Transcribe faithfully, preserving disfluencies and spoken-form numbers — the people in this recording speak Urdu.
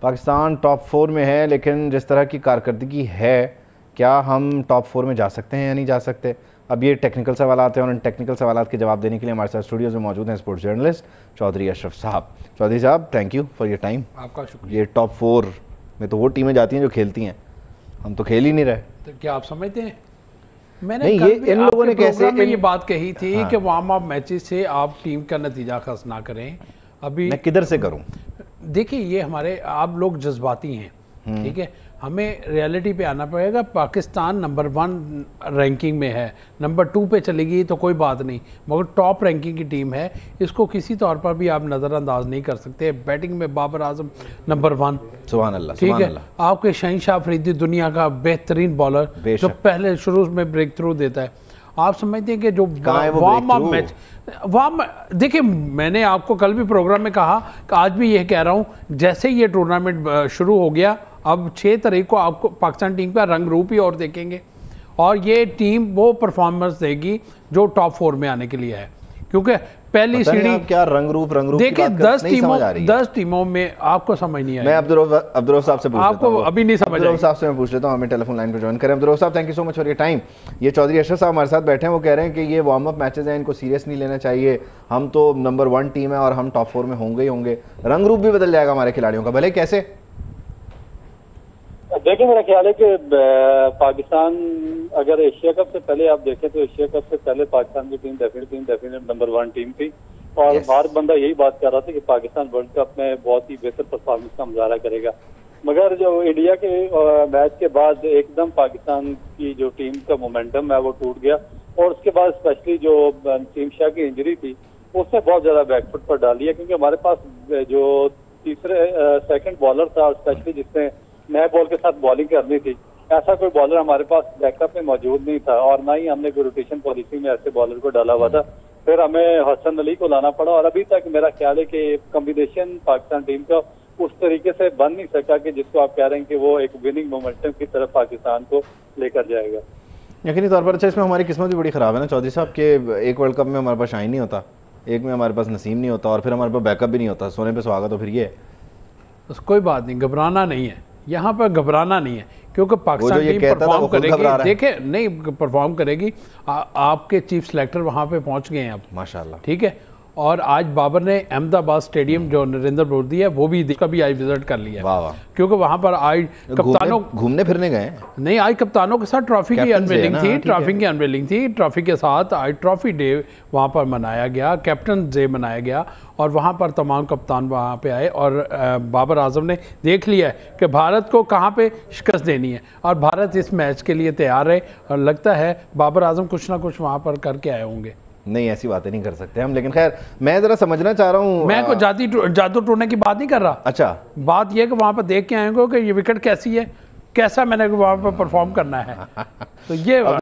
پاکستان ٹاپ فور میں ہے، لیکن جس طرح کی کارکردگی ہے کیا ہم ٹاپ فور میں جا سکتے ہیں یا نہیں جا سکتے؟ اب یہ ٹیکنیکل سوالات ہیں، اور ان ٹیکنیکل سوالات کے جواب دینے کے لیے ہمارے ساتھ اسٹوڈیوز میں موجود ہیں اسپورٹس جرنلسٹ چودھری اشرف صاحب۔ چودھری صاحب thank you for your time. آپ کا شکریہ۔ یہ ٹاپ فور میں تو وہ ٹیمیں جاتی ہیں جو کھیلتی ہیں، ہم تو کھیل ہی نہیں رہے۔ تو کیا آپ سمجھتے ہیں؟ میں نے نہیں، یہ ان لوگوں نے کیسے میں یہ بات کہی تھی کہ وارم اپ میچز سے آپ ٹیم کا نتیجہ خاص نہ کریں۔ ابھی میں کدھر سے کروں؟ دیکھیں یہ ہمارے آپ لوگ جذباتی ہیں، ٹھیک ہے، ہمیں ریالٹی پہ آنا پڑے گا۔ پاکستان نمبر ون رینکنگ میں ہے، نمبر ٹو پہ چلے گی تو کوئی بات نہیں، مگر ٹاپ رینکنگ کی ٹیم ہے، اس کو کسی طور پر بھی آپ نظر انداز نہیں کر سکتے۔ بیٹنگ میں بابر اعظم نمبر ون، سبحان اللہ، ٹھیک ہے، آپ کے شہنشاہ افریدی دنیا کا بہترین بالر جو پہلے شروع میں بریک تھرو دیتا ہے۔ آپ سمجھتے ہیں کہ جو وارم اپ میچ وارم دیکھیں، میں نے آپ کو کل بھی پروگرام میں کہا کہ آج بھی یہ کہہ رہا ہوں، جیسے یہ ٹورنامنٹ شروع ہو گیا اب چھ تاریخ کو آپ کو پاکستان ٹیم کا رنگ روپ ہی اور دیکھیں گے، اور یہ ٹیم وہ پرفارمنس دے گی جو ٹاپ فور میں آنے کے لیے ہے، کیونکہ پہلی سیڑھی کیا رنگ روپ رنگ روپ دیکھیں دس ٹیموں دس ٹیموں میں آپ کو سمجھ نہیں آئی۔ میں عبدالرؤف صاحب سے پوچھ آپ کو ابھی نہیں سمجھ آئی، عبدالرؤف صاحب سے میں پوچھ لیتا ہوں، ہمیں ٹیلی فون لائن پہ جوائن کریں۔ عبدالرؤف صاحب thank you so much for your time. یہ چودھری اشرف صاحب ہمارے ساتھ بیٹھے ہیں، وہ کہہ رہے ہیں کہ یہ وارم اپ میچز ہیں، ان کو سیریس نہیں لینا چاہیے، ہم تو نمبر ون ٹیم ہے اور ہم ٹاپ فور میں ہوں گے ہی ہوں گے، رنگ روپ بھی بدل جائے گا ہمارے کھلاڑیوں کا، بھلے کیسے؟ دیکھیں میرا خیال ہے کہ پاکستان اگر ایشیا کپ سے پہلے آپ دیکھیں تو ایشیا کپ سے پہلے پاکستان کی team definitely definite number one team تھی، اور ہر بندہ یہی بات کر رہا تھا کہ پاکستان ورلڈ کپ میں بہت ہی بہتر پرفارمنس کا مظاہرہ کرے گا، مگر جو انڈیا کے میچ کے بعد ایک دم پاکستان کی جو ٹیم کا مومنٹم ہے وہ ٹوٹ گیا، اور اس کے بعد اسپیشلی جو نسیم شاہ کی انجری تھی اس نے بہت زیادہ بیک فٹ پر ڈال دیا، کیونکہ ہمارے پاس جو تیسرے سیکنڈ بالر تھا، اسپیشلی جس نے نئے بال کے ساتھ بالنگ کرنی تھی، ایسا کوئی بالر ہمارے پاس بیک اپ میں موجود نہیں تھا، اور نہ ہی ہم نے کوئی روٹیشن پالیسی میں ایسے بالر کو ڈالا ہوا تھا، پھر ہمیں حسن علی کو لانا پڑا، اور ابھی تک میرا خیال ہے کہ کمبینیشن پاکستان ٹیم کا اس طریقے سے بن نہیں سکا کہ جس کو آپ کہہ رہے ہیں کہ وہ ایک وننگ مومنٹم کی طرف پاکستان کو لے کر جائے گا۔ یقینی طور پر اچھا، اس میں ہماری قسمت بھی بڑی خراب ہے نا چودھری صاحب، کہ ایک ورلڈ کپ میں ہمارے پاس شاہین نہیں ہوتا، ایک میں ہمارے پاس نسیم نہیں ہوتا، اور پھر ہمارے پاس بیک اپ بھی نہیں ہوتا، سونے پہ سہاگا تو پھر یہ ہے۔ کوئی بات نہیں، گھبرانا نہیں ہے، یہاں پر گھبرانا نہیں ہے، کیونکہ پاکستان ٹیم پرفارم کرے گی، دیکھیں نہیں پرفارم کرے گی، آپ کے چیف سلیکٹر وہاں پہ پہنچ گئے ہیں اب ماشاءاللہ، ٹھیک ہے، اور آج بابر نے احمد آباد اسٹیڈیم جو نریندر مودی ہے وہ بھی اس کا بھی آج وزٹ کر لیا ہے، کیونکہ وہاں پر آج کپتانوں گھومنے پھرنے گئے نہیں، آج کپتانوں کے ساتھ ٹرافی کی انویلنگ تھی، ٹرافی کی انویلنگ تھی، ٹرافی کے ساتھ آج ٹرافی ڈے وہاں پر منایا گیا، کیپٹن ڈے منایا گیا، اور وہاں پر تمام کپتان وہاں پہ آئے، اور بابر اعظم نے دیکھ لیا ہے کہ بھارت کو کہاں پہ شکست دینی ہے، اور بھارت اس میچ کے لیے تیار ہے، اور لگتا ہے بابر اعظم کچھ نہ کچھ وہاں پر کر کے آئے ہوں گے۔ نہیں ایسی باتیں نہیں کر سکتے ہم، لیکن خیر میں ذرا سمجھنا چاہ رہا ہوں، میں کوئی جاتی جادو ٹوڑنے کی بات نہیں کر رہا، اچھا بات یہ کہ وہاں پر دیکھ کے آئیں گے کہ یہ وکٹ کیسی ہے، کیسا میں نے وہاں پر پرفارم کرنا ہے، تو یہ